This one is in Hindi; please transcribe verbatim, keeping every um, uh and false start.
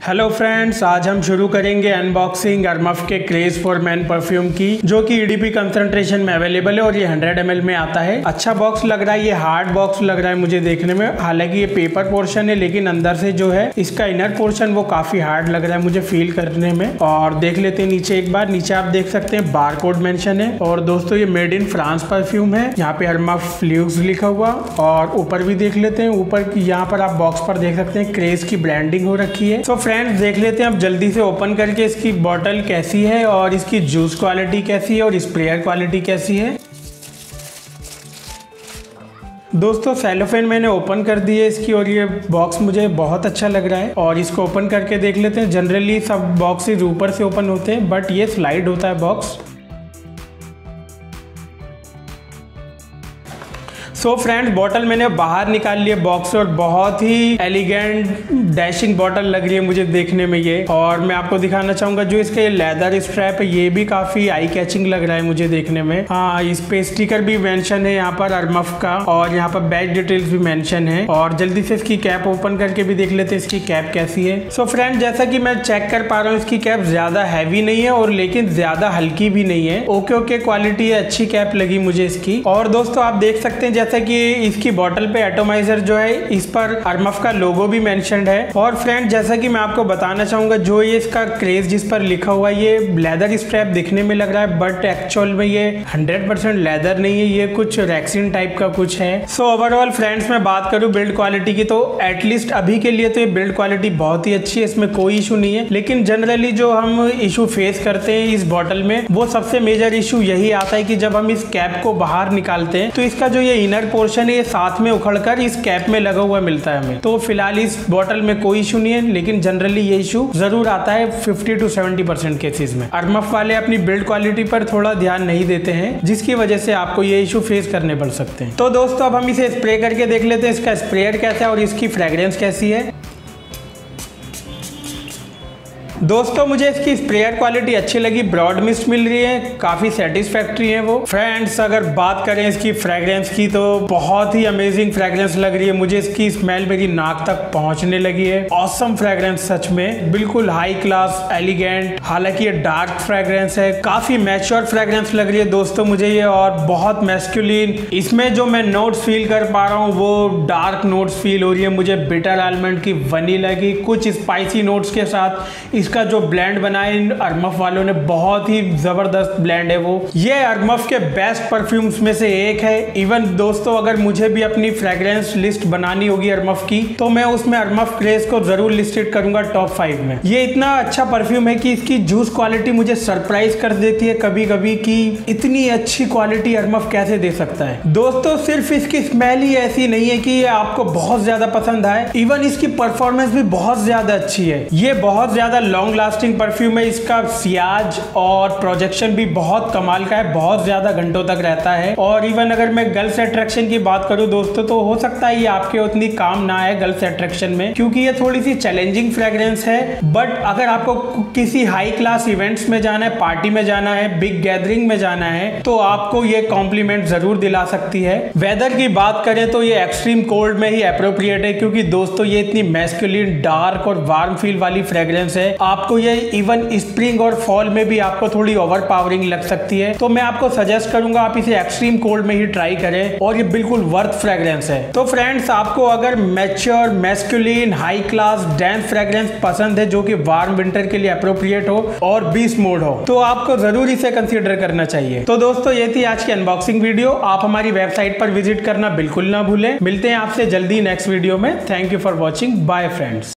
हेलो फ्रेंड्स, आज हम शुरू करेंगे अनबॉक्सिंग अरमफ के क्रेज फॉर मैन परफ्यूम की, जो कि ईडीपी कंसंट्रेशन में अवेलेबल है और ये हंड्रेड एम एल में आता है। अच्छा बॉक्स लग रहा है, ये हार्ड बॉक्स लग रहा है मुझे देखने में। हालांकि ये पेपर पोर्शन है, लेकिन अंदर से जो है इसका इनर पोर्शन वो काफी हार्ड लग रहा है मुझे फील करने में। और देख लेते हैं नीचे एक बार। नीचे आप देख सकते हैं बार कोड मेंशन है और दोस्तों ये मेड इन फ्रांस परफ्यूम है। यहाँ पे अरमफ फ्लूक्स लिखा हुआ और ऊपर भी देख लेते हैं। ऊपर यहाँ पर आप बॉक्स पर देख सकते हैं क्रेज की ब्रांडिंग हो रखी है। तो फ्रेंड्स देख लेते हैं अब जल्दी से ओपन करके इसकी बॉटल कैसी है और इसकी जूस क्वालिटी कैसी है और स्प्रेयर क्वालिटी कैसी है। दोस्तों सेलोफेन मैंने ओपन कर दी है इसकी और ये बॉक्स मुझे बहुत अच्छा लग रहा है और इसको ओपन करके देख लेते हैं। जनरली सब बॉक्सेस ऊपर से ओपन होते हैं, बट ये स्लाइड होता है बॉक्स। सो फ्रेंड्स बॉटल मैंने बाहर निकाल लिया बॉक्स और बहुत ही एलिगेंट डैशिंग बॉटल लग रही है मुझे देखने में ये। और मैं आपको दिखाना चाहूंगा जो इसका ये लेदर स्ट्रैप है ये भी काफी आई कैचिंग लग रहा है मुझे देखने में। हाँ, इस पे स्टिकर भी मेंशन है यहाँ पर अरमफ का और यहाँ पर बैच डिटेल्स भी मेंशन है। और जल्दी से इसकी कैप ओपन करके भी देख लेते हैं इसकी कैप कैसी है। सो so फ्रेंड जैसा कि मैं चेक कर पा रहा हूँ इसकी कैप ज्यादा हैवी नहीं है और लेकिन ज्यादा हल्की भी नहीं है। ओके ओके क्वालिटी है, अच्छी कैप लगी मुझे इसकी। और दोस्तों आप देख सकते हैं जैसा कि इसकी बॉटल पे एटोमाइजर जो है इस पर अरमफ का लोगो भी मेंशन्ड है। और फ्रेंड जैसा कि मैं आपको बताना चाहूंगा जो ये इसका क्रेज जिस पर लिखा हुआ है ये लेदर स्ट्रैप दिखने में लग रहा है, बट एक्चुअल में ये हंड्रेड परसेंट लेदर नहीं है, ये कुछ रैक्सिन टाइप का कुछ है। सो ओवरऑल फ्रेंड्स मैं बात करूं बिल्ड क्वालिटी की तो एटलीस्ट अभी के लिए तो ये बिल्ड क्वालिटी बहुत ही अच्छी है, इसमें कोई इशू नहीं है। लेकिन जनरली जो हम इशू फेस करते हैं इस बॉटल में वो सबसे मेजर इशू यही आता है कि जब हम इस कैप को बाहर निकालते हैं तो इसका जो ये इनर पोर्शन ये साथ में उखड़कर इस कैप में लगा हुआ मिलता है हमें। तो फिलहाल इस बॉटल में कोई इशू नहीं है, लेकिन जनरली ये इशू जरूर आता है fifty to seventy percent cases में। अरमफ वाले अपनी बिल्ड क्वालिटी पर थोड़ा ध्यान नहीं देते हैं, जिसकी वजह से आपको ये इशू फेस करने पड़ सकते हैं। तो दोस्तों अब हम इसे स्प्रे करके देख लेते हैं इसका स्प्रेयर कैसा है और इसकी फ्रेग्रेंस कैसी है। दोस्तों मुझे इसकी स्प्रेयर क्वालिटी अच्छी लगी, ब्रॉड मिस्ट मिल रही है, काफी सेटिस्फैक्ट्री है वो। फ्रेंड्स अगर बात करें इसकी फ्रेग्रेंस की तो बहुत ही अमेजिंग फ्रेग्रेंस लग रही है मुझे। इसकी स्मेल मेरी नाक तक पहुंचने लगी है। ऑसम फ्रेग्रेंस, सच में बिल्कुल हाई क्लास एलिगेंट। हालांकि ये डार्क फ्रेग्रेंस है, काफी मैच्योर फ्रेग्रेंस लग रही है दोस्तों मुझे ये, और बहुत मैस्कुलिन। इसमें जो मैं नोट्स फील कर पा रहा हूँ वो डार्क नोट्स फील हो रही है मुझे, बिटर आलमंड की, वनीला की, कुछ स्पाइसी नोट्स के साथ। इसका जो ब्लेंड बनाया इन अरमफ वालों ने बहुत ही जबरदस्त ब्लेंड है वो। ये अरमफ के बेस्ट परफ्यूम्स में से एक है। इवन दोस्तों अगर मुझे भी अपनी फ्रेग्रेंस लिस्ट बनानी होगी अरमफ की तो मैं उसमें अरमफ क्रेज को जरूर लिस्टेड करूंगा टॉप फाइव में। ये इतना अच्छा परफ्यूम है कि इसकी जूस क्वालिटी मुझे सरप्राइज कर देती है कभी कभी कि इतनी अच्छी क्वालिटी अरमफ कैसे दे सकता है। दोस्तों सिर्फ इसकी स्मेल ही ऐसी नहीं है कि ये आपको बहुत ज्यादा पसंद आए, इवन इसकी परफॉर्मेंस भी बहुत ज्यादा अच्छी है। ये बहुत ज्यादा लॉन्ग लास्टिंग परफ्यूम है, इसका सियाज और प्रोजेक्शन भी बहुत कमाल का है, बहुत ज्यादा घंटों तक रहता है। और इवन अगर मैं गर्ल्स अट्रैक्शन की बात करूं दोस्तों तो हो सकता है ये आपके उतनी काम ना है गर्ल्स अट्रैक्शन में, क्योंकि ये थोड़ी सी चैलेंजिंग फ्रेग्रेंस है। बट अगर आपको किसी हाई क्लास इवेंट्स में जाना है, पार्टी में जाना है, बिग गैदरिंग में जाना है तो आपको ये कॉम्प्लीमेंट जरूर दिला सकती है। वेदर की बात करें तो ये एक्सट्रीम कोल्ड में ही अप्रोप्रिएट है, क्योंकि दोस्तों ये इतनी मैस्कुलिन डार्क और वार्म फील वाली फ्रेग्रेंस है। आपको ये इवन स्प्रिंग और फॉल में भी आपको थोड़ी ओवर पावरिंग लग सकती है, तो मैं आपको सजेस्ट करूंगा आप इसे एक्सट्रीम कोल्ड में ही ट्राई करें और ये बिल्कुल वर्थ फ्रेग्रेंस है। तो फ्रेंड्स आपको अगर mature masculine high class dense fragrance पसंद है जो कि वार्म विंटर के लिए अप्रोप्रिएट हो और बीस्ट मोड हो तो आपको जरूर इसे कंसीडर करना चाहिए। तो दोस्तों ये थी आज की अनबॉक्सिंग वीडियो। आप हमारी वेबसाइट पर विजिट करना बिल्कुल ना भूलें। मिलते हैं आपसे जल्दी नेक्स्ट वीडियो में। Thank you for watching, bye friends.